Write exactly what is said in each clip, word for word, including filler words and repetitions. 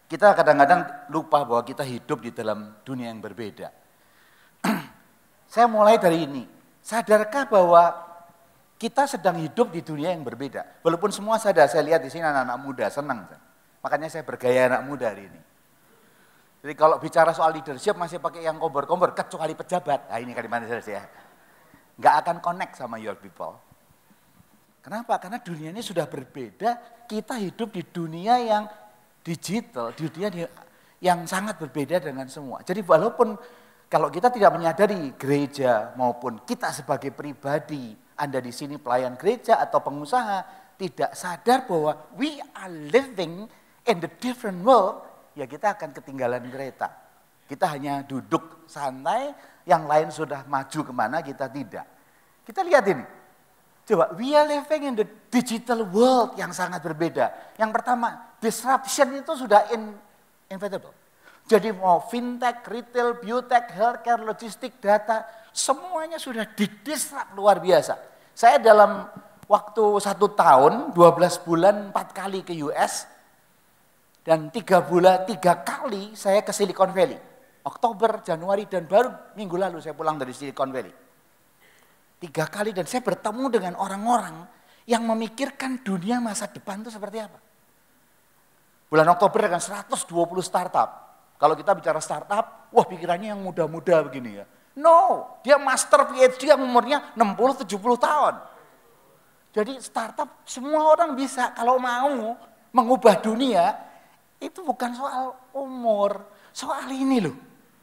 Kita kadang-kadang lupa bahwa kita hidup di dalam dunia yang berbeda. Saya mulai dari ini. Sadarkah bahwa kita sedang hidup di dunia yang berbeda? Walaupun semua sadar, saya lihat di sini anak-anak muda senang. Makanya saya bergaya anak muda hari ini. Jadi kalau bicara soal leadership masih pakai yang kompor-kompor, kecuali pejabat. Nah ini kalimat saya. Nggak akan connect sama your people. Kenapa? Karena dunia ini sudah berbeda. Kita hidup di dunia yang digital, di dunia yang sangat berbeda dengan semua. Jadi walaupun kalau kita tidak menyadari gereja maupun kita sebagai pribadi, Anda di sini pelayan gereja atau pengusaha, tidak sadar bahwa we are living in the different world, ya kita akan ketinggalan kereta. Kita hanya duduk santai, yang lain sudah maju kemana, kita tidak. Kita lihat ini. Coba, we are living in the digital world yang sangat berbeda. Yang pertama, disruption itu sudah in, inevitable. Jadi mau fintech, retail, biotech, healthcare, logistik, data, semuanya sudah didisrupt luar biasa. Saya dalam waktu satu tahun, dua belas bulan, empat kali ke U S, dan tiga bulan, tiga kali saya ke Silicon Valley. Oktober, Januari, dan baru minggu lalu saya pulang dari Silicon Valley. Tiga kali dan saya bertemu dengan orang-orang yang memikirkan dunia masa depan itu seperti apa. Bulan Oktober dengan seratus dua puluh startup. Kalau kita bicara startup, wah pikirannya yang muda-muda begini ya. No, dia master P H D yang umurnya enam puluh tujuh puluh tahun. Jadi startup semua orang bisa kalau mau mengubah dunia, itu bukan soal umur, soal ini loh.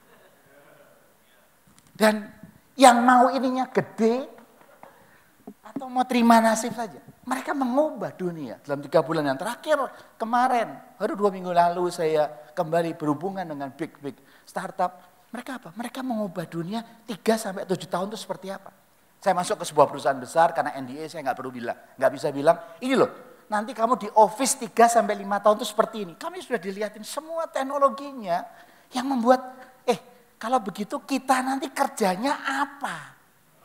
Dan yang mau ininya gede atau mau terima nasib saja. Mereka mengubah dunia dalam tiga bulan yang terakhir kemarin. Baru dua minggu lalu saya kembali berhubungan dengan big-big startup. Mereka apa? Mereka mengubah dunia tiga sampai tujuh tahun itu seperti apa. Saya masuk ke sebuah perusahaan besar karena N D A saya nggak perlu bilang. Nggak bisa bilang, ini loh nanti kamu di office tiga sampai lima tahun itu seperti ini. Kami sudah dilihatin semua teknologinya yang membuat kalau begitu kita nanti kerjanya apa?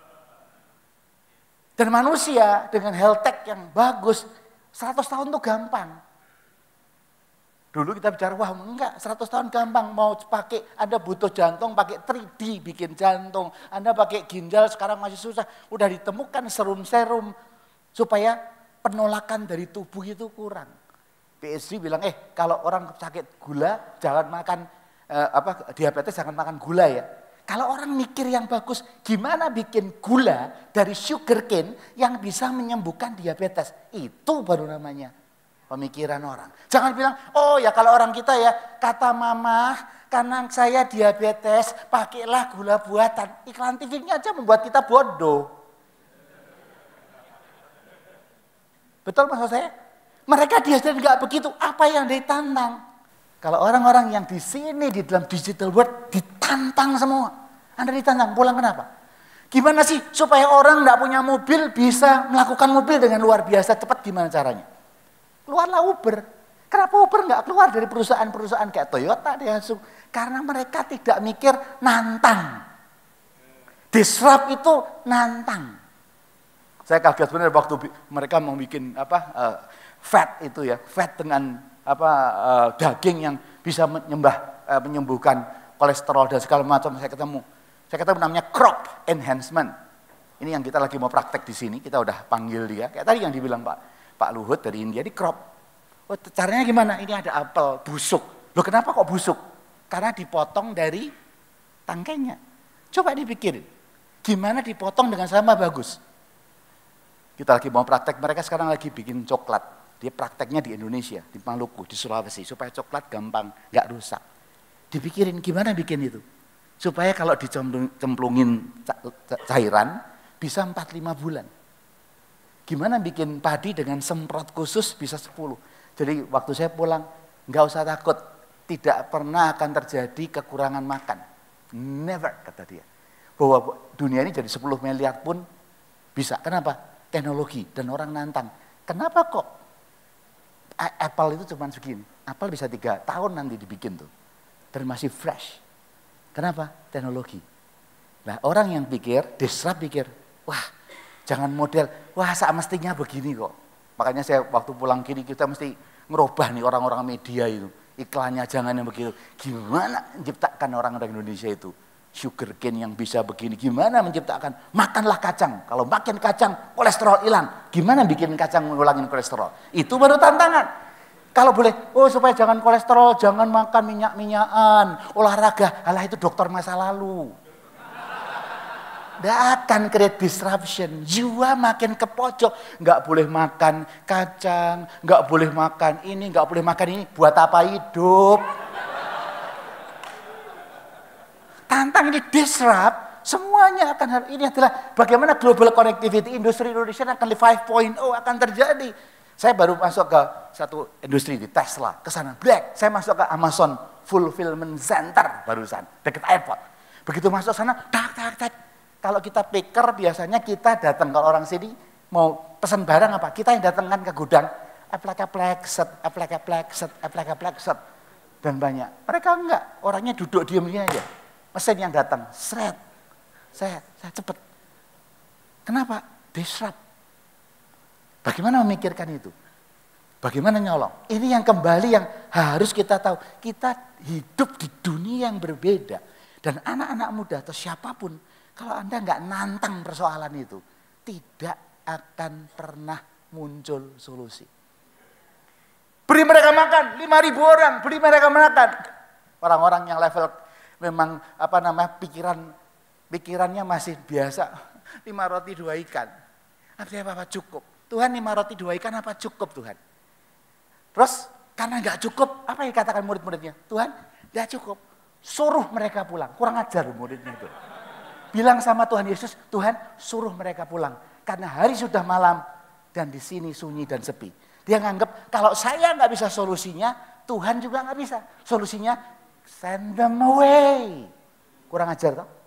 Dan manusia dengan health tech yang bagus, seratus tahun itu gampang. Dulu kita bicara, wah enggak, seratus tahun gampang. Mau pakai, Anda butuh jantung, pakai tiga D bikin jantung. Anda pakai ginjal, sekarang masih susah. Udah ditemukan serum-serum supaya penolakan dari tubuh itu kurang. P H D bilang, eh kalau orang sakit gula, jangan makan Uh, apa diabetes jangan makan gula ya. Kalau orang mikir yang bagus, gimana bikin gula dari sugar cane yang bisa menyembuhkan diabetes? Itu baru namanya pemikiran orang. Jangan bilang, oh ya kalau orang kita ya, kata mama, karena saya diabetes, pakailah gula buatan. Iklan T V-nya aja membuat kita bodoh. Betul maksud saya? Mereka diajarin nggak begitu, apa yang ditantang? Kalau orang-orang yang di sini di dalam digital world ditantang semua. Anda ditantang, pulang kenapa? Gimana sih supaya orang nggak punya mobil bisa melakukan mobil dengan luar biasa cepat, gimana caranya? Keluarlah Uber. Kenapa Uber nggak keluar dari perusahaan-perusahaan kayak Toyota, Daihatsu? Karena mereka tidak mikir nantang. Disrupt itu nantang. Saya kaget benar waktu mereka mau bikin apa uh, fat itu ya, fat dengan apa uh, daging yang bisa menyembah, uh, menyembuhkan kolesterol dan segala macam. Saya ketemu, saya ketemu namanya crop enhancement. Ini yang kita lagi mau praktek di sini. Kita udah panggil dia. Kayak tadi yang dibilang Pak Pak Luhut dari India di crop. Oh, caranya gimana? Ini ada apel busuk. Loh kenapa kok busuk? Karena dipotong dari tangkainya. Coba dipikirin, gimana dipotong dengan sama bagus? Kita lagi mau praktek. Mereka sekarang lagi bikin coklat. Dia prakteknya di Indonesia, di Maluku, di Sulawesi, supaya coklat gampang, nggak rusak. Dipikirin gimana bikin itu, supaya kalau dicemplungin cairan bisa empat lima bulan. Gimana bikin padi dengan semprot khusus bisa sepuluh. Jadi waktu saya pulang, nggak usah takut, tidak pernah akan terjadi kekurangan makan. Never, kata dia. Bahwa dunia ini jadi sepuluh miliar pun bisa. Kenapa? Teknologi dan orang nantang. Kenapa kok apel itu cuma segini? Apel bisa tiga tahun nanti dibikin tuh. Dan masih fresh. Kenapa? Teknologi. Nah orang yang pikir, disrupt pikir, wah jangan model, wah semestinya begini kok. Makanya saya waktu pulang kini kita mesti ngerubah nih orang-orang media itu. iklannya jangan yang begitu. Gimana menciptakan orang-orang Indonesia itu? Sugar cane yang bisa begini, gimana menciptakan? Makanlah kacang, kalau makin kacang kolesterol hilang. Gimana bikin kacang ngulangin kolesterol? Itu baru tantangan. Kalau boleh, oh supaya jangan kolesterol, jangan makan minyak-minyakan, olahraga, alah itu dokter masa lalu. Tidak akan create disruption, jiwa makin ke pojok, nggak boleh makan kacang, nggak boleh makan ini, nggak boleh makan ini, buat apa hidup? Tantang ini disrupt, semuanya akan, ini adalah bagaimana global connectivity, industri Indonesia akan lima titik nol akan terjadi. Saya baru masuk ke satu industri di Tesla, ke sana Black, saya masuk ke Amazon Fulfillment Center barusan, dekat airport. Begitu masuk sana, tak, tak, tak. Kalau kita picker biasanya kita datang, kalau orang sini mau pesan barang apa, kita yang datangkan ke gudang, aplek-aplek, set, aplek-aplek, set, aplek-aplek, set. Dan banyak, mereka enggak, orangnya duduk diam gini aja. Mesin yang datang, seret, saya, saya cepet. Kenapa? Disrupt. Bagaimana memikirkan itu? Bagaimana nyolong? Ini yang kembali yang harus kita tahu. Kita hidup di dunia yang berbeda. Dan anak-anak muda atau siapapun, kalau Anda nggak nantang persoalan itu, tidak akan pernah muncul solusi. Beri mereka makan, lima ribu orang, beri mereka makan. Orang-orang yang level memang apa namanya pikiran pikirannya masih biasa, lima roti dua ikan. Artinya apa? Cukup. Tuhan lima roti dua ikan apa cukup Tuhan? Terus karena nggak cukup, apa yang dikatakan murid-muridnya? Tuhan nggak cukup, suruh mereka pulang. Kurang ajar muridnya itu. Bilang sama Tuhan Yesus, Tuhan suruh mereka pulang. Karena hari sudah malam dan di sini sunyi dan sepi. Dia nganggap kalau saya nggak bisa solusinya, Tuhan juga nggak bisa. Solusinya send them away. Kurang ajar toh?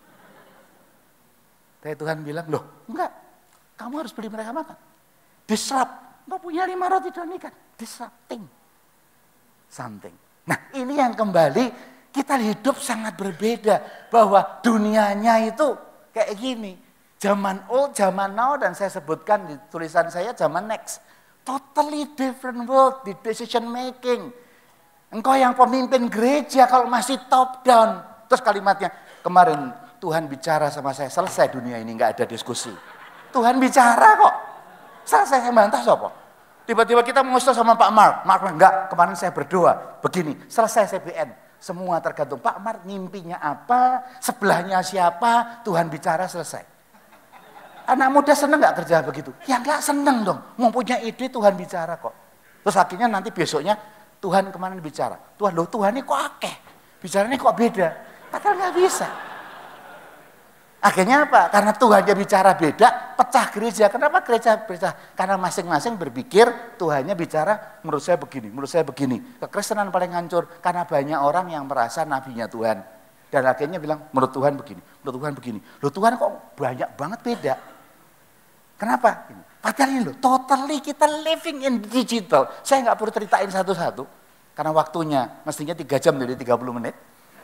Tapi Tuhan bilang, loh enggak, kamu harus beli mereka makan. Disrupt, enggak punya lima roti dan ikan. Disrupting something. Nah ini yang kembali, kita hidup sangat berbeda. Bahwa dunianya itu kayak gini. Zaman old, zaman now, dan saya sebutkan di tulisan saya zaman next. Totally different world di decision making. Engkau yang pemimpin gereja kalau masih top down. Terus kalimatnya, kemarin Tuhan bicara sama saya, selesai dunia ini nggak ada diskusi. Tuhan bicara kok. Selesai, saya bantah sopo. Tiba-tiba kita mengusul sama Pak Mark. Mark enggak, kemarin saya berdoa. Begini, selesai C B N. Semua tergantung Pak Mark mimpinya apa, sebelahnya siapa, Tuhan bicara selesai. Anak muda seneng nggak kerja begitu? Ya nggak seneng dong. Mau punya ide Tuhan bicara kok. Terus akhirnya nanti besoknya Tuhan kemana bicara? Tuhan loh Tuhan ini kok akeh, bicaranya kok beda. Padahal nggak bisa. Akhirnya apa? Karena Tuhannya bicara beda, pecah gereja. Kenapa gereja pecah? Karena masing-masing berpikir Tuhannya bicara menurut saya begini, menurut saya begini. Kekristenan paling hancur karena banyak orang yang merasa nabinya Tuhan. Dan akhirnya bilang menurut Tuhan begini, menurut Tuhan begini. Loh Tuhan kok banyak banget beda. Kenapa? Padahal ini loh, totally kita living in digital. Saya nggak perlu ceritain satu-satu, karena waktunya mestinya tiga jam jadi tiga puluh menit.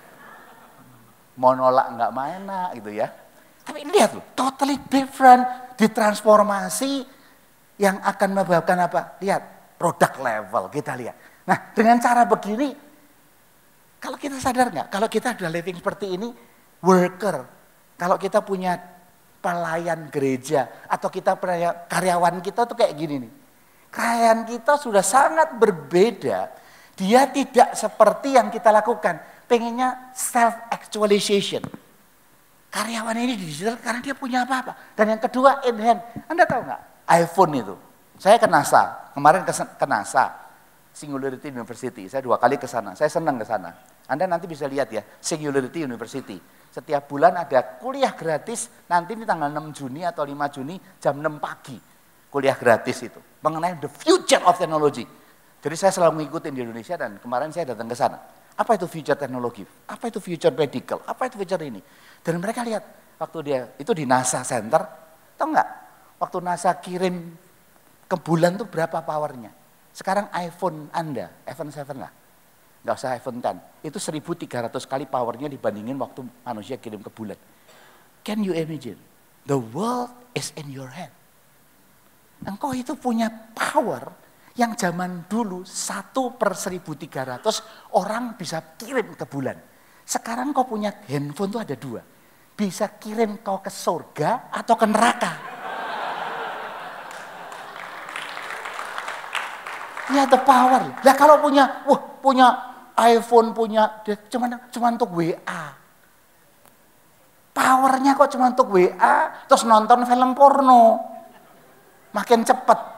Mau nolak nggak main gitu ya. Tapi lihat loh, totally different, ditransformasi yang akan menyebabkan apa? Lihat, product level kita lihat. Nah dengan cara begini, kalau kita sadar nggak? Kalau kita sudah living seperti ini, worker, kalau kita punya pelayan gereja atau kita karyawan kita tuh kayak gini nih. Karyawan kita sudah sangat berbeda. Dia tidak seperti yang kita lakukan. Pengennya self actualization. Karyawan ini di digital karena dia punya apa-apa. Dan yang kedua in hand. Anda tahu nggak? iPhone itu. Saya ke NASA. Kemarin ke NASA. Singularity University. Saya dua kali ke sana. Saya senang ke sana. Anda nanti bisa lihat ya. Singularity University. Setiap bulan ada kuliah gratis, nanti ini tanggal enam Juni atau lima Juni jam enam pagi. Kuliah gratis itu, mengenai the future of technology. Jadi saya selalu mengikuti di Indonesia dan kemarin saya datang ke sana. Apa itu future teknologi? Apa itu future medical? Apa itu future ini? Dan mereka lihat, waktu dia, itu di NASA Center, tahu nggak? Waktu NASA kirim ke bulan tuh berapa powernya? Sekarang iPhone Anda, iPhone tujuh lah. Nggak usah iPhone X, itu seribu tiga ratus kali powernya dibandingin waktu manusia kirim ke bulan. Can you imagine? The world is in your hand. Engkau itu punya power Yang zaman dulu satu per seribu tiga ratus orang bisa kirim ke bulan. Sekarang kau punya handphone tuh ada dua. Bisa kirim kau ke surga atau ke neraka. Ya the power. Lah kalau punya, wah punya iPhone, punya, cuman cuman untuk W A. Powernya kok cuma untuk W A, terus nonton film porno. Makin cepat.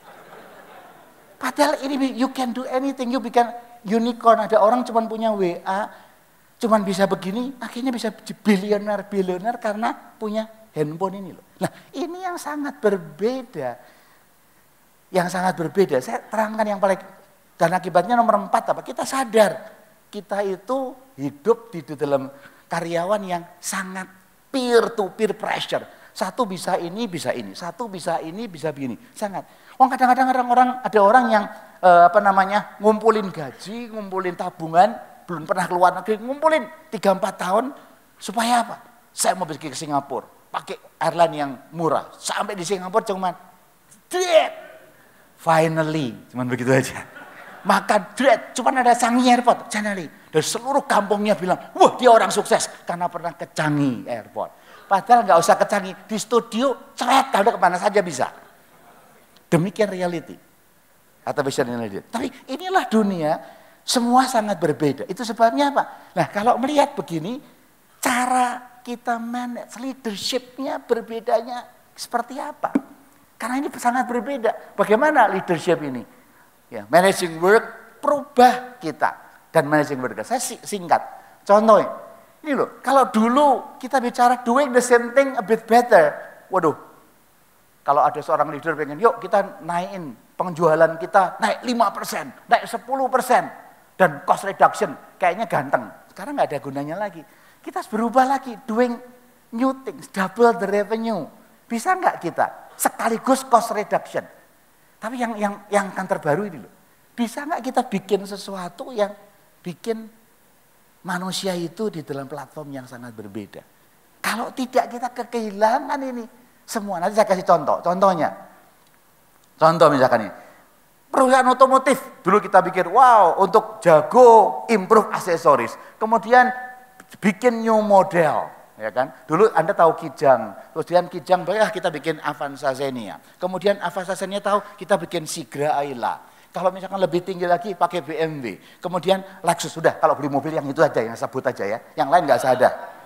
Padahal ini you can do anything, you bikin unicorn. Ada orang cuma punya W A, cuma bisa begini, akhirnya bisa bilioner-bilioner karena punya handphone ini loh. Nah ini yang sangat berbeda. Yang sangat berbeda, saya terangkan yang paling, dan akibatnya nomor empat apa? Kita sadar, kita itu hidup di dalam karyawan yang sangat peer to peer pressure. Satu bisa ini, bisa ini. Satu bisa ini, bisa begini. Sangat. Oh, kadang-kadang orang-orang ada orang yang eh, apa namanya ngumpulin gaji, ngumpulin tabungan, belum pernah keluar negeri, ngumpulin tiga empat tahun supaya apa? Saya mau pergi ke Singapura, pakai airline yang murah. Sampai di Singapura cuman dread. Finally, cuman begitu aja. Makan dread, cuman ada Changi Airport, finally. Dan seluruh kampungnya bilang, wah dia orang sukses karena pernah ke Changi Airport. Padahal nggak usah ke Changi, di studio ceret, udah kemana saja bisa. Demikian reality. Atau vision reality. Tapi inilah dunia, semua sangat berbeda. Itu sebabnya apa? Nah kalau melihat begini, cara kita manage leadership-nya berbedanya seperti apa? Karena ini sangat berbeda. Bagaimana leadership ini? Ya, managing work, perubah kita. Dan managing work, saya singkat. Contohnya, ini loh, kalau dulu kita bicara doing the same thing a bit better. Waduh, kalau ada seorang leader pengen, yuk kita naikin penjualan kita, naik lima persen, naik sepuluh persen. Dan cost reduction, kayaknya ganteng. Sekarang nggak ada gunanya lagi. Kita harus berubah lagi, doing new things, double the revenue. Bisa nggak kita? Sekaligus cost reduction. Tapi yang yang yang kan terbaru ini loh. Bisa nggak kita bikin sesuatu yang bikin manusia itu di dalam platform yang sangat berbeda. Kalau tidak kita kehilangan ini semua. Nanti saya kasih contoh. Contohnya, contoh misalkan ini. Perusahaan otomotif. Dulu kita pikir, wow untuk jago improve aksesoris. Kemudian bikin new model. Ya kan? Dulu Anda tahu Kijang. Kemudian Kijang, ah, kita bikin Avanza Xenia. Kemudian Avanza Xenia tahu kita bikin Sigra Ayla. Kalau misalkan lebih tinggi lagi pakai B M W. Kemudian Lexus, sudah kalau beli mobil yang itu aja, yang sebut aja ya. Yang lain nggak usah ada.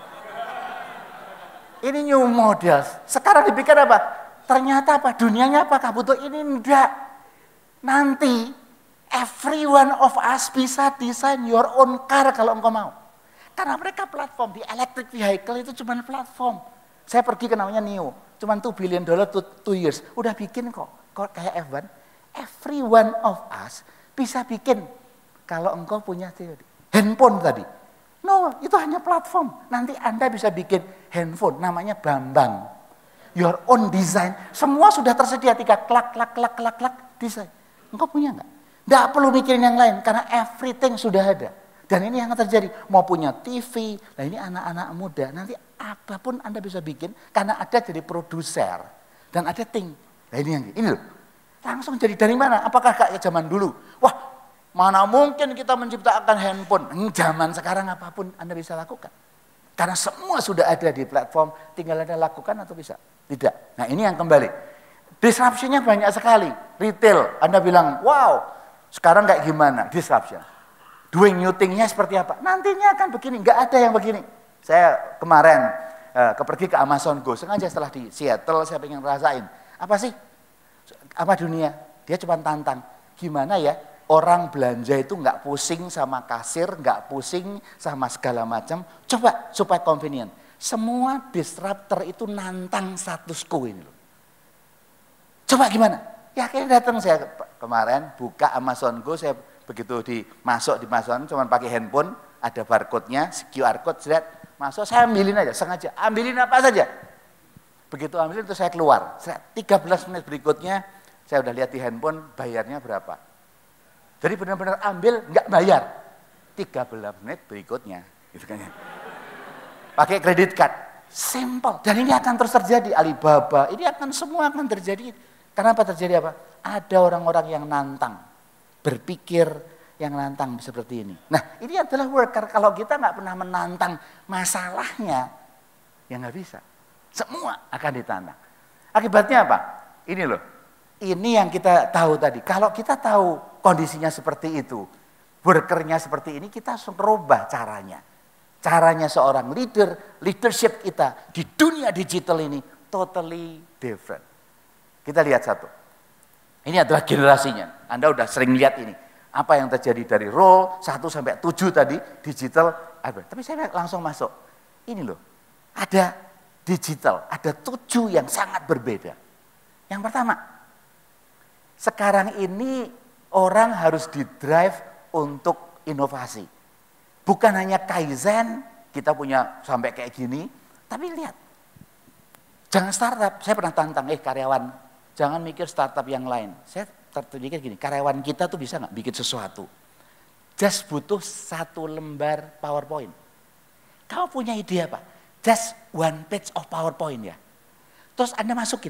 Ini new model. Sekarang dipikir apa? Ternyata apa? Dunianya apakah butuh ini? Enggak. Nanti every one of us bisa desain your own car kalau engkau mau. Karena mereka platform, di electric vehicle itu cuma platform. Saya pergi ke namanya N I O, cuma two billion dollar to two years. Udah bikin kok, kok kayak F satu. Every one of us bisa bikin kalau engkau punya teori. Handphone tadi. No, itu hanya platform. Nanti Anda bisa bikin handphone namanya Bambang. Your own design. Semua sudah tersedia, tiga klak, klak, klak, klak, klak, desain. Engkau punya enggak? Enggak perlu mikirin yang lain karena everything sudah ada. Dan ini yang terjadi. Mau punya T V, nah ini anak-anak muda. Nanti apapun Anda bisa bikin karena ada jadi produser. Dan ada ting. Nah ini yang ini loh. Langsung jadi dari mana? Apakah kayak zaman dulu? Wah, mana mungkin kita menciptakan handphone? Zaman sekarang apapun Anda bisa lakukan. Karena semua sudah ada di platform, tinggal Anda lakukan atau bisa? Tidak. Nah ini yang kembali. Disruption-nya banyak sekali. Retail, Anda bilang, wow, sekarang kayak gimana? Disruption. Doing new thing-nya seperti apa? Nantinya akan begini, nggak ada yang begini. Saya kemarin eh, pergi ke Amazon Go, sengaja setelah di Seattle saya pengen ngerasain. Apa sih? Apa dunia? Dia cuma tantang. Gimana ya orang belanja itu nggak pusing sama kasir, nggak pusing sama segala macam. Coba supaya convenient. Semua disruptor itu nantang status quo ini loh. Coba gimana? Ya akhirnya datang saya kemarin buka Amazon Go, saya begitu dimasuk di Amazon cuma pakai handphone, ada barcode-nya, Q R code, set, masuk saya ambilin aja, sengaja ambilin apa saja. Begitu ambilin itu saya keluar, set, tiga belas menit berikutnya saya udah lihat di handphone bayarnya berapa. Jadi benar-benar ambil nggak bayar, tiga belas menit berikutnya, gitu kan ya. Pakai kredit card, simple. Dan ini akan terus terjadi, Alibaba, ini akan semua akan terjadi. Karena apa terjadi apa? Ada orang-orang yang nantang, berpikir yang nantang seperti ini. Nah ini adalah worker, kalau kita nggak pernah menantang masalahnya, ya nggak bisa. Semua akan ditantang. Akibatnya apa? Ini loh, ini yang kita tahu tadi. Kalau kita tahu kondisinya seperti itu, workernya seperti ini, kita harus merubah caranya. Caranya seorang leader, leadership kita di dunia digital ini totally different. Kita lihat satu. Ini adalah generasinya. Anda udah sering lihat ini. Apa yang terjadi dari role satu sampai tujuh tadi, digital. Tapi saya langsung masuk. Ini loh, ada digital, ada tujuh yang sangat berbeda. Yang pertama, sekarang ini orang harus di-drive untuk inovasi. Bukan hanya Kaizen, kita punya sampai kayak gini, tapi lihat. Jangan startup, saya pernah tantang, eh karyawan, jangan mikir startup yang lain. Saya terpikir gini, karyawan kita tuh bisa nggak bikin sesuatu. Just butuh satu lembar PowerPoint. Kamu punya ide apa? Just one page of PowerPoint ya. Terus Anda masukin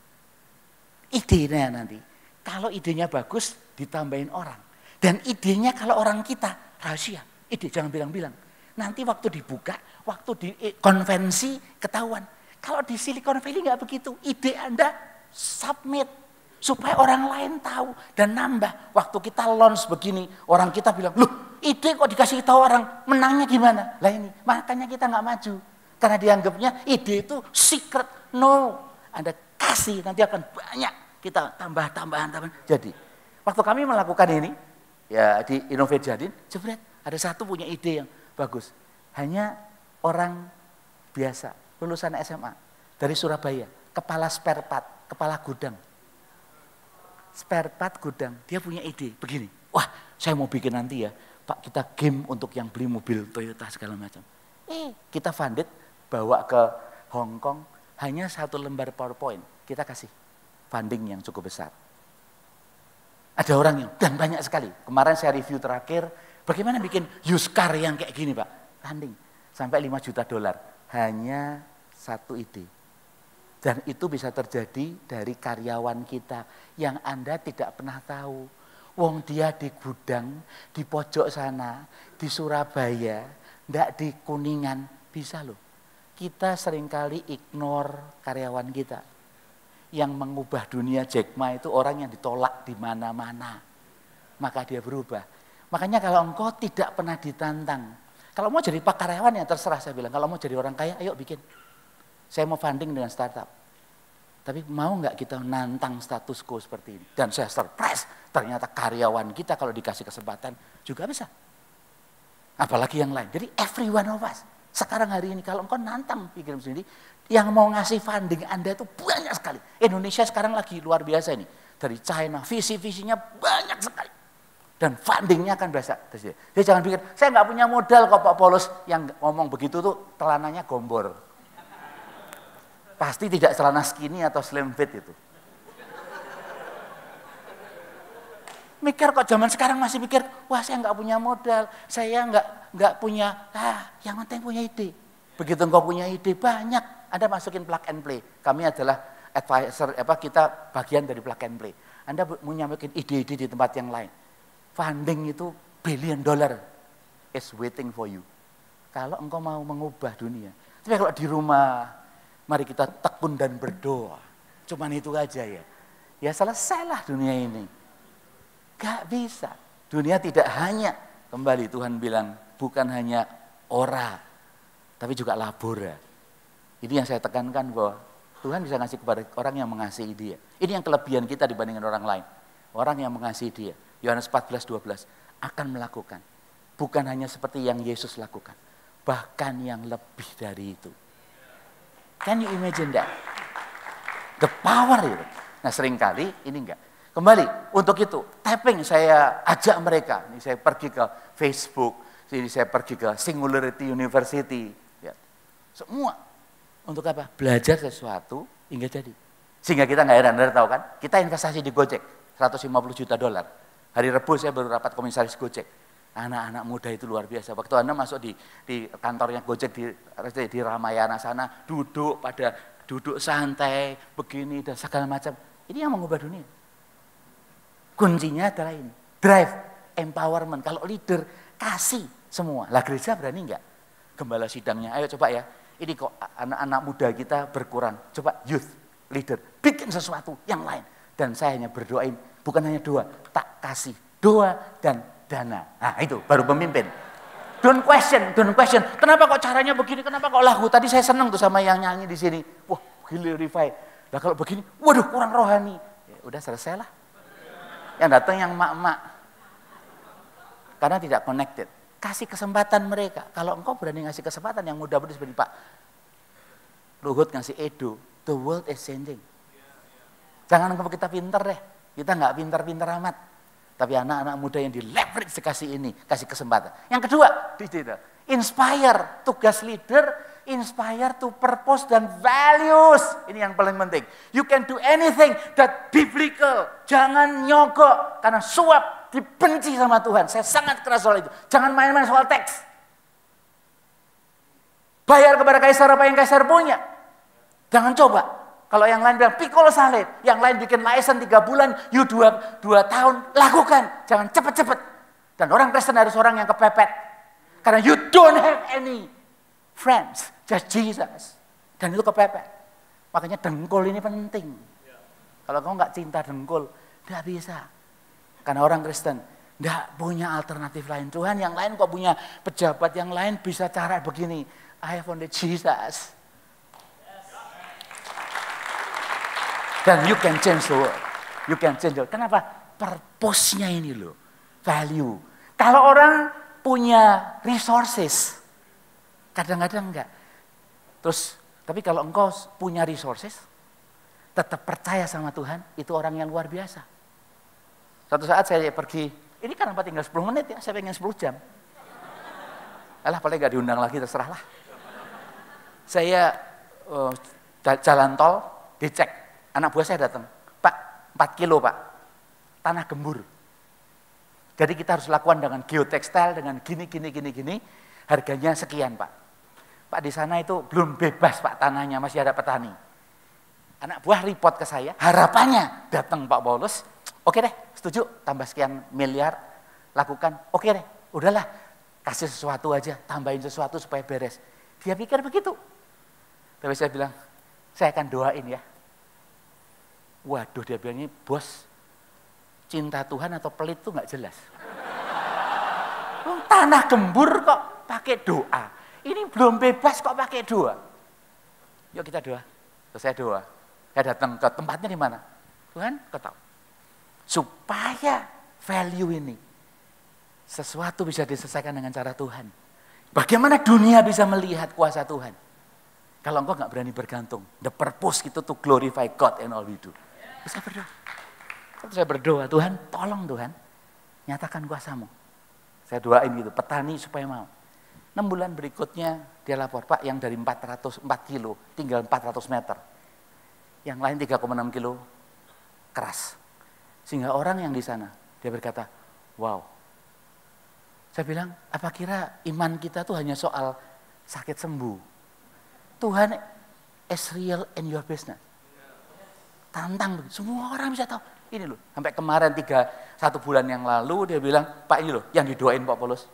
idenya nanti. Kalau idenya bagus, ditambahin orang. Dan idenya kalau orang kita, rahasia. Ide jangan bilang-bilang. Nanti waktu dibuka, waktu di konvensi ketahuan. Kalau di Silicon Valley nggak begitu. Ide Anda submit supaya orang lain tahu dan nambah. Waktu kita launch begini, orang kita bilang, loh ide kok dikasih tahu orang, menangnya gimana? Lah ini, makanya kita nggak maju. Karena dianggapnya ide itu secret. No, Anda kasih nanti akan banyak. Kita tambah-tambahan. Tambah. Jadi, waktu kami melakukan ini, ya di Innovate Jadin, jebret. Ada satu punya ide yang bagus. Hanya orang biasa, lulusan S M A dari Surabaya, kepala spare part, kepala gudang. Spare part gudang, dia punya ide begini. Wah, saya mau bikin nanti ya, Pak, kita game untuk yang beli mobil Toyota segala macam. Eh, kita funded, bawa ke Hong Kong, hanya satu lembar PowerPoint, kita kasih funding yang cukup besar. Ada orang yang, dan banyak sekali. Kemarin saya review terakhir, bagaimana bikin used car yang kayak gini Pak? Funding, sampai lima juta dolar. Hanya satu ide. Dan itu bisa terjadi dari karyawan kita yang Anda tidak pernah tahu. Wong dia di gudang, di pojok sana, di Surabaya, ndak di Kuningan, bisa loh. Kita seringkali ignore karyawan kita. Yang mengubah dunia Jack Ma itu orang yang ditolak di mana-mana. Maka dia berubah. Makanya kalau engkau tidak pernah ditantang. Kalau mau jadi pak karyawan ya terserah saya bilang. Kalau mau jadi orang kaya, ayo bikin. Saya mau funding dengan startup. Tapi mau nggak kita nantang status quo seperti ini? Dan saya surprise, ternyata karyawan kita kalau dikasih kesempatan juga bisa. Apalagi yang lain. Jadi every one of us. Sekarang hari ini kalau engkau nantang pikiran sendiri, yang mau ngasih funding Anda itu banyak sekali. Indonesia sekarang lagi luar biasa ini. Dari China, visi-visinya banyak sekali. Dan fundingnya akan biasa. Jadi jangan pikir, saya nggak punya modal kok Pak Paulus. Yang ngomong begitu tuh celananya gombor. Pasti tidak celana skinny atau slim fit itu. Mikir kok zaman sekarang masih mikir, wah saya nggak punya modal, saya nggak nggak punya, ah yang penting punya ide. Begitu engkau punya ide banyak, Anda masukin plug and play. Kami adalah advisor, apa kita bagian dari plug and play. Anda mau nyampein ide-ide di tempat yang lain. Funding itu billion dollar is waiting for you. Kalau engkau mau mengubah dunia. Tapi kalau di rumah, mari kita tekun dan berdoa. Cuman itu aja ya. Ya selesailah dunia ini. Gak bisa. Dunia tidak hanya, kembali Tuhan bilang, bukan hanya ora, tapi juga labora. Ini yang saya tekankan bahwa Tuhan bisa ngasih kepada orang yang mengasihi dia. Ini yang kelebihan kita dibandingkan orang lain. Orang yang mengasihi dia. Yohanes empat belas dua belas akan melakukan. Bukan hanya seperti yang Yesus lakukan. Bahkan yang lebih dari itu. Can you imagine that? The power itu. Nah seringkali ini enggak. Kembali, untuk itu, tapping saya ajak mereka. Ini saya pergi ke Facebook, ini saya pergi ke Singularity University. Ya. Semua. Untuk apa? Belajar sesuatu hingga jadi. Sehingga kita nggak heran, Anda tahu kan? Kita investasi di Gojek, seratus lima puluh juta dolar. Hari Rabu saya baru rapat komisaris Gojek. Anak-anak muda itu luar biasa. Waktu Anda masuk di, di kantornya Gojek di, di Ramayana sana, duduk pada duduk santai, begini dan segala macam. Ini yang mengubah dunia. Kuncinya adalah ini, drive, empowerment. Kalau leader kasih semua. Lah gereja berani enggak? Gembala sidangnya, ayo coba ya. Ini kok anak-anak muda kita berkurang. Coba youth leader, bikin sesuatu yang lain. Dan saya hanya berdoain, bukan hanya doa, tak kasih doa dan dana. Nah itu baru pemimpin. Don't question, don't question. Kenapa kok caranya begini, kenapa kok lagu? Tadi saya senang tuh sama yang nyanyi di sini. Wah, glorify. Lah kalau begini, waduh kurang rohani. Ya, udah selesai lah. Yang datang yang mak-mak. Karena tidak connected. Kasih kesempatan mereka. Kalau engkau berani ngasih kesempatan yang muda-muda seperti Pak Luhut ngasih Edo, the world is changing. Jangan engkau kita pinter deh. Kita nggak pinter-pinter amat. Tapi anak-anak muda yang di leverage dikasih ini, kasih kesempatan. Yang kedua, digital. Inspire, tugas leader, inspire to purpose dan values. Ini yang paling penting. You can do anything that biblical. Jangan nyogok, karena suap dibenci sama Tuhan. Saya sangat keras soal itu. Jangan main-main soal teks. Bayar kepada kaisar apa yang kaisar punya. Jangan coba. Kalau yang lain bilang pikul salib, yang lain bikin license tiga bulan, you dua, dua tahun, lakukan. Jangan cepet-cepet. Dan orang Kristen harus orang yang kepepet. Karena you don't have any friends, just Jesus. Dan itu kepepet. Makanya dengkul ini penting. Kalau kamu nggak cinta dengkul, nggak bisa. Karena orang Kristen nggak punya alternatif lain. Tuhan yang lain kok punya pejabat yang lain bisa cara begini. I have only Jesus. Dan you can change the world. You can change the world. Kenapa? Purpose-nya ini loh. Value. Kalau orang punya resources, kadang-kadang enggak. Terus, tapi kalau engkau punya resources, tetap percaya sama Tuhan, itu orang yang luar biasa. Suatu saat saya pergi, ini kan apa tinggal sepuluh menit ya, saya pengen sepuluh jam. Alah, paling enggak diundang lagi, terserahlah. Saya uh, jalan tol, dicek. Anak buah saya datang, Pak, empat kilo Pak, tanah gembur. Jadi kita harus lakukan dengan geotekstil, dengan gini, gini, gini, gini, harganya sekian Pak. Pak di sana itu belum bebas Pak tanahnya, masih ada petani. Anak buah report ke saya, harapannya datang Pak Paulus, oke deh, setuju, tambah sekian miliar, lakukan, oke deh, udahlah, kasih sesuatu aja, tambahin sesuatu supaya beres. Dia pikir begitu. Tapi saya bilang, saya akan doain ya. Waduh, dia bilang ini bos, cinta Tuhan atau pelit tuh nggak jelas. Tanah gembur kok pakai doa. Ini belum bebas kok pakai doa. Yuk kita doa. Terus saya doa. Saya datang ke tempatnya di mana? Tuhan, kau tahu. Supaya value ini sesuatu bisa diselesaikan dengan cara Tuhan. Bagaimana dunia bisa melihat kuasa Tuhan? Kalau engkau nggak berani bergantung, the purpose itu to glorify God and all we do. Terus saya berdoa. Terus saya berdoa, Tuhan, tolong Tuhan, nyatakan kuasamu. Saya doain gitu, petani supaya mau. enam bulan berikutnya dia lapor, Pak, yang dari empat ratus empat kilo tinggal empat ratus meter. Yang lain tiga koma enam kilo keras. Sehingga orang yang di sana, dia berkata, wow. Saya bilang, apa kira iman kita tuh hanya soal sakit sembuh? Tuhan is real in your business. Tantang, semua orang bisa tahu. Ini loh, sampai kemarin tiga, satu bulan yang lalu dia bilang, Pak ini loh yang didoain Pak Paulus.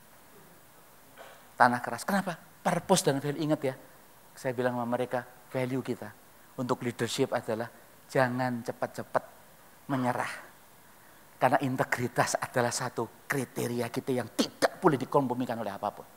Tanah keras, kenapa? Purpose dan value, ingat ya. Saya bilang sama mereka, value kita untuk leadership adalah jangan cepat-cepat menyerah. Karena integritas adalah satu kriteria kita yang tidak boleh dikompromikan oleh apapun.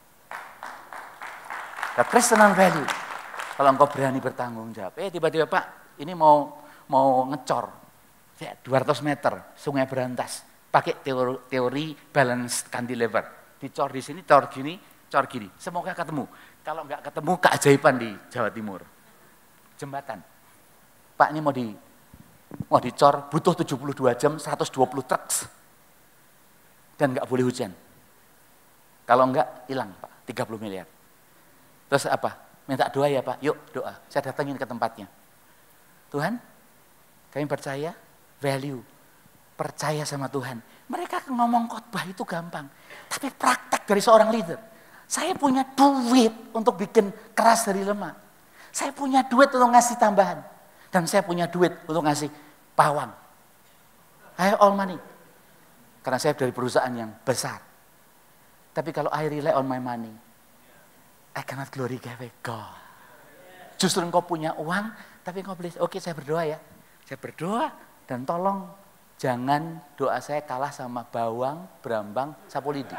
The personal value. Kalau engkau berani bertanggung jawab, eh tiba-tiba Pak, ini mau mau ngecor, ya, dua ratus meter, Sungai Berantas, pakai teori, teori balance cantilever, dicor di sini, cor gini, cor gini, semoga ketemu. Kalau nggak ketemu, keajaiban di Jawa Timur, jembatan. Pak ini mau di mau dicor, butuh tujuh puluh dua jam, seratus dua puluh truk, dan nggak boleh hujan. Kalau nggak hilang Pak, tiga puluh miliar. Terus apa? Minta doa ya Pak, yuk doa. Saya datangin ke tempatnya. Tuhan, kami percaya, value, percaya sama Tuhan. Mereka ngomong khotbah itu gampang, tapi praktek dari seorang leader. Saya punya duit untuk bikin keras dari lemah. Saya punya duit untuk ngasih tambahan. Dan saya punya duit untuk ngasih pawang. I have all money. Karena saya dari perusahaan yang besar. Tapi kalau I rely on my money, I cannot glorify God. Justru engkau punya uang, tapi engkau beli, oke saya berdoa ya. Saya berdoa dan tolong jangan doa saya kalah sama bawang, berambang, sapu lidi.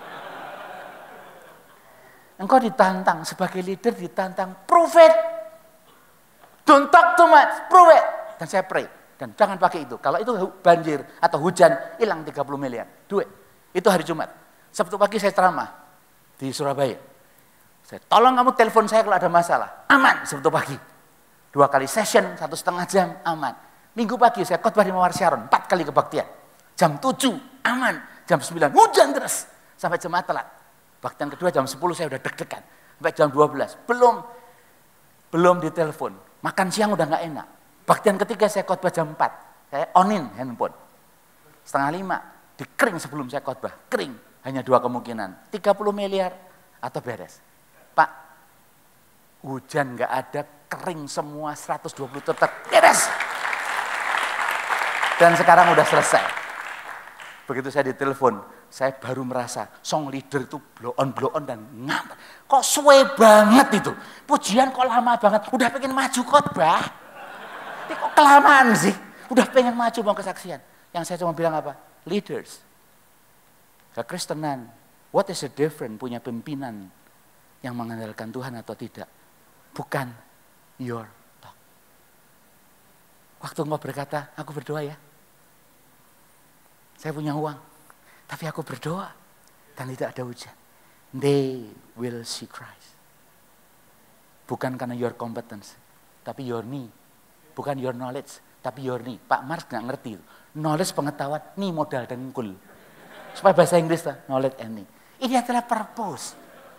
Engkau ditantang sebagai leader, ditantang prove it. Don't talk too much, prove it. Dan saya pray. Dan jangan pakai itu. Kalau itu banjir atau hujan, hilang tiga puluh miliar. Duit. Itu hari Jumat. Sabtu pagi saya ceramah di Surabaya. Saya tolong kamu telepon saya kalau ada masalah. Aman Sabtu pagi. Dua kali session, satu setengah jam, aman. Minggu pagi saya khotbah di Mawar Sharon, empat kali kebaktian. Jam tujuh, aman. Jam sembilan, hujan terus. Sampai jemaat telat. Baktian kedua jam sepuluh saya udah deg-degan. Sampai jam dua belas. Belum, belum ditelepon. Makan siang udah gak enak. Baktian ketiga saya khotbah jam empat. Saya on-in handphone. Setengah lima, dikering sebelum saya khotbah. Kering, hanya dua kemungkinan. tiga puluh miliar atau beres. Pak, hujan gak ada, kering semua seratus dua puluh tetap beres. Dan sekarang udah selesai. Begitu saya ditelepon, saya baru merasa song leader itu blow on blow on dan ngambek. Kok suwe banget itu. Pujian kok lama banget. Udah pengen maju khotbah. Ini kok kelamaan sih. Udah pengen maju mau kesaksian. Yang saya cuma bilang apa? Leaders. Kekristenan. What is the difference punya pimpinan yang mengandalkan Tuhan atau tidak? Bukan your talk. Waktu engkau berkata, aku berdoa ya. Saya punya uang. Tapi aku berdoa. Dan tidak ada hujan. They will see Christ. Bukan karena your competence. Tapi your need. Bukan your knowledge. Tapi your need. Pak Mars gak ngerti. Knowledge pengetahuan. Nih modal dengkul. Supaya bahasa Inggris lah. Knowledge and need. Ini adalah purpose.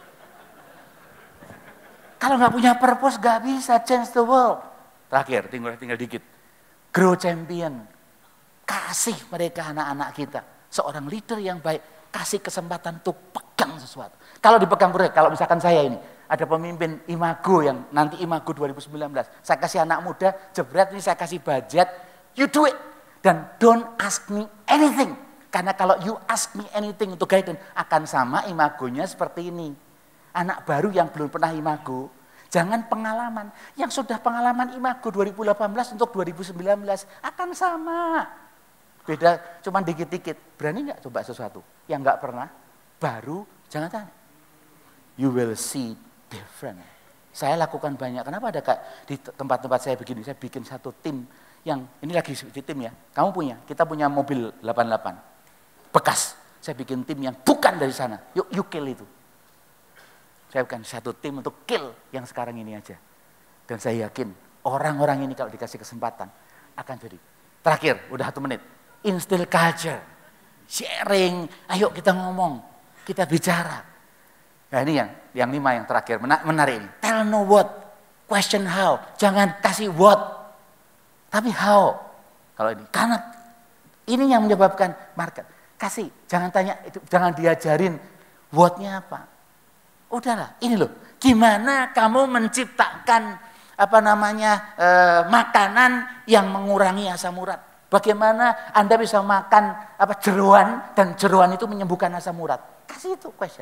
Kalau gak punya purpose gak bisa change the world. Terakhir, tinggal, tinggal dikit. Grow champion. Kasih mereka anak-anak kita. Seorang leader yang baik. Kasih kesempatan untuk pegang sesuatu. Kalau dipegang proyek, kalau misalkan saya ini. Ada pemimpin Imago yang nanti Imago dua ribu sembilan belas. Saya kasih anak muda, jebret ini saya kasih budget. You do it. Dan don't ask me anything. Karena kalau you ask me anything untuk guidance. Akan sama Imagonya seperti ini. Anak baru yang belum pernah Imago. Jangan pengalaman. Yang sudah pengalaman Imago dua ribu delapan belas untuk dua ribu sembilan belas. Akan sama. Beda cuma dikit-dikit. Berani gak coba sesuatu? Yang gak pernah. Baru jangan tanya. You will see different. Saya lakukan banyak. Kenapa ada kak di tempat-tempat saya begini? Saya bikin satu tim yang ini lagi di tim ya. Kamu punya, kita punya mobil delapan delapan bekas. Saya bikin tim yang bukan dari sana. Yuk, you kill itu. Saya bikin satu tim untuk kill yang sekarang ini aja. Dan saya yakin orang-orang ini kalau dikasih kesempatan akan jadi. Terakhir, udah satu menit. Instill culture, sharing. Ayo kita ngomong, kita bicara. Nah ini yang yang lima yang terakhir, menarik ini. Tell no what, question how. Jangan kasih what, tapi how. Kalau ini, karena ini yang menyebabkan market. Kasih, jangan tanya, itu, jangan diajarin what-nya apa. Udahlah, ini loh. Gimana kamu menciptakan apa namanya eh, makanan yang mengurangi asam urat? Bagaimana Anda bisa makan apa jeroan dan jeroan itu menyembuhkan asam urat? Kasih itu question.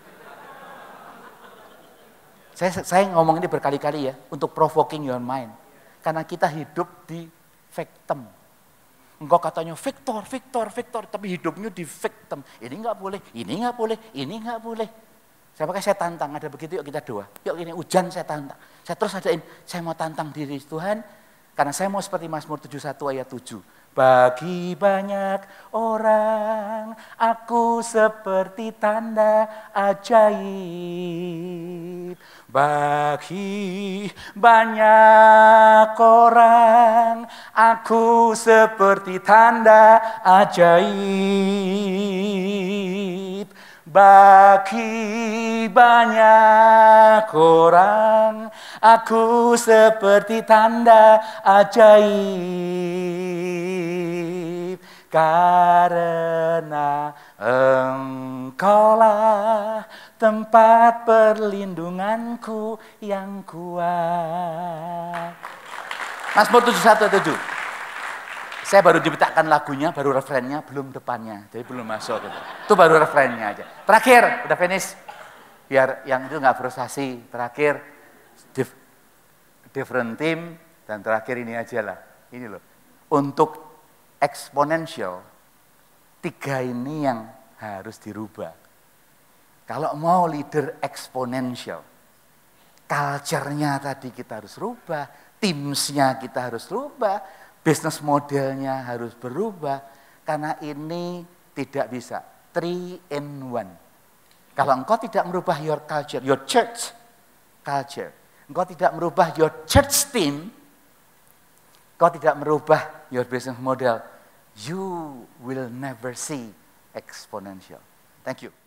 Saya, saya ngomong ini berkali-kali ya, untuk provoking your mind. Karena kita hidup di victim. Engkau katanya victor, victor, victor, tapi hidupnya di victim. Ini nggak boleh, ini nggak boleh, ini nggak boleh. Saya pakai saya tantang, ada begitu, yuk kita doa. Yuk ini hujan saya tantang. Saya terus adain, saya mau tantang diri Tuhan. Karena saya mau seperti Mazmur tujuh puluh satu ayat tujuh. Bagi banyak orang, aku seperti tanda ajaib. Bagi banyak orang, aku seperti tanda ajaib. Bagi banyak orang, aku seperti tanda ajaib. Karena Engkaulah tempat perlindunganku yang kuat. Mazmur tujuh puluh satu tujuh. Saya baru dipetakan lagunya, baru refrennya, belum depannya. Jadi belum masuk gitu. Itu baru refrennya aja. Terakhir, udah finish. Biar yang itu nggak frustasi. Terakhir, dif, different team. Dan terakhir ini aja lah. Ini loh. Untuk exponential, tiga ini yang harus dirubah. Kalau mau leader exponential, culture-nya tadi kita harus rubah, teams-nya kita harus rubah, bisnis modelnya harus berubah, karena ini tidak bisa three in one. Kalau engkau tidak merubah your culture, your church culture, engkau tidak merubah your church team, engkau tidak merubah your business model, you will never see exponential. Thank you.